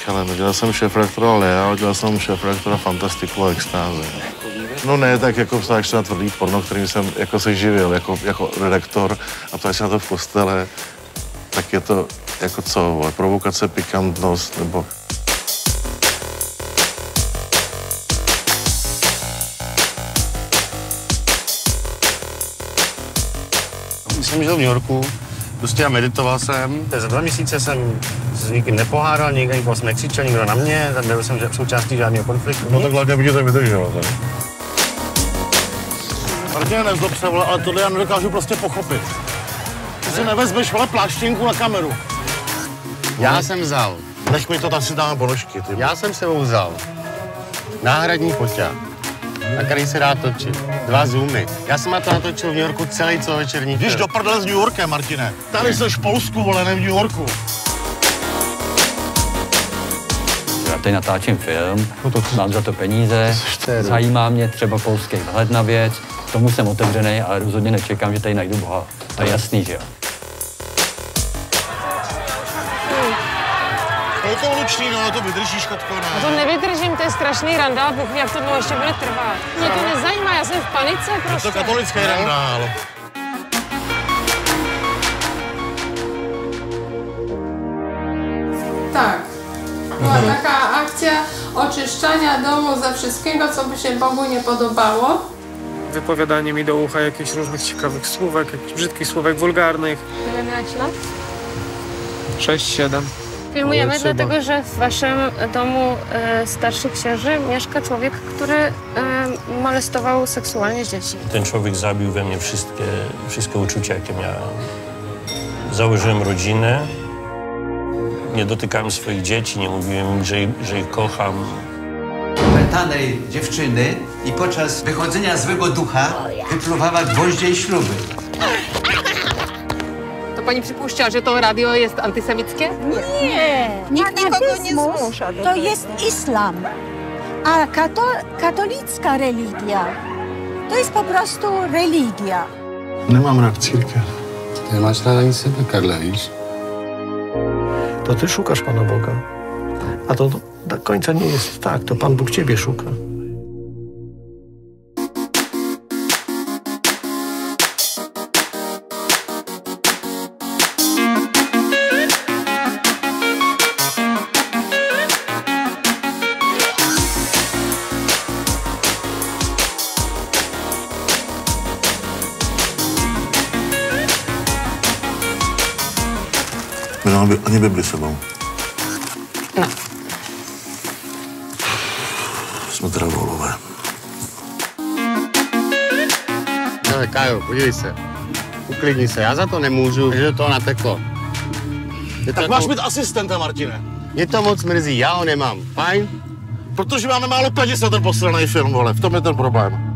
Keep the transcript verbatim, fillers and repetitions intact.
ale dělal jsem šéfredaktora Lea, dělal jsem šéfredaktora Fantastiku a Extáze. No ne, tak jako psáš se na tvrdý porno, kterým jsem jako se živil jako, jako redaktor a ptáš se na to v kostele, tak je to jako co, provokace, pikantnost, nebo... Jsem žil v New Yorku, prostě já meditoval jsem. Za dva měsíce jsem s nikým nepohádal, nikdo nikoho jsem nekřičel, nikdo na mě, nebyl jsem součástí žádného konfliktu. No tak hlavně by tě to vydrželo, tak. Martine, nezlob se, vole, ale tohle já nedokážu prostě pochopit. Ty si nevezmeš, vole, pláštěnku na kameru. Já no. jsem vzal. Nech mi to, tak si dáme ponožky, ty. Já jsem sebou vzal náhradní foťák, na který se dá točit. Dva zoomy. Já jsem na to natočil v New Yorku celý celovečerní film. Jdeš do prdele s New Yorkem, Martine. Tady jsi v Polsku, vole, ne v New Yorku. Já tady natáčím film, mám za to peníze, zajímá mě třeba polský vhled na věc, tomu jsem otevřený, ale rozhodně nečekám, že tady najdu Boha. To je jasný, že jo. Je to lučný, no, to vydržíš, Katko, ne? To nevydržím, to je strašný randál, Bůh ví, jak to dlouho ještě bude trvat. Mě to nezajímá, já jsem v panice prostě. Je to katolický randál. Tak, była taka akcja oczyszczania domu ze wszystkiego, co by się Bogu nie podobało. Wypowiadanie mi do ucha jakichś różnych ciekawych słówek, jakichś brzydkich słówek wulgarnych. Ile miałeś lat? sześć siedem. Filmujemy dlatego, że w waszym domu e, starszych księży mieszka człowiek, który e, molestował seksualnie dzieci. Ten człowiek zabił we mnie wszystkie, wszystkie uczucia, jakie miałem. Założyłem rodzinę, nie dotykałem swoich dzieci, nie mówiłem im, że, że ich kocham. Opętanej dziewczyny i podczas wychodzenia złego ducha wypluwała gwoździe i śluby. To pani przypuszcza, że to radio jest antysemickie? Nie, nikt nikogo nie zmusza. To jest islam, a kato katolicka religia to jest po prostu religia. Nemám rád církev. Ty nemáš ráda ani sebe, Karle, víš? To ty szukasz Pana Boga, a to do końca nie jest tak, to Pan Bóg ciebie szuka. My nemáme ani Bibli sebou. No. Jsme teda volové. Ale Kajo, podívej se. Uklidni se, já za to nemůžu, že to nateklo. Je Tak to máš jako... mít asistenta, Martine. Mě to moc mrzí, já ho nemám. Fajn? Protože máme málo peněz na ten posledný film, vole. V tom je ten problém.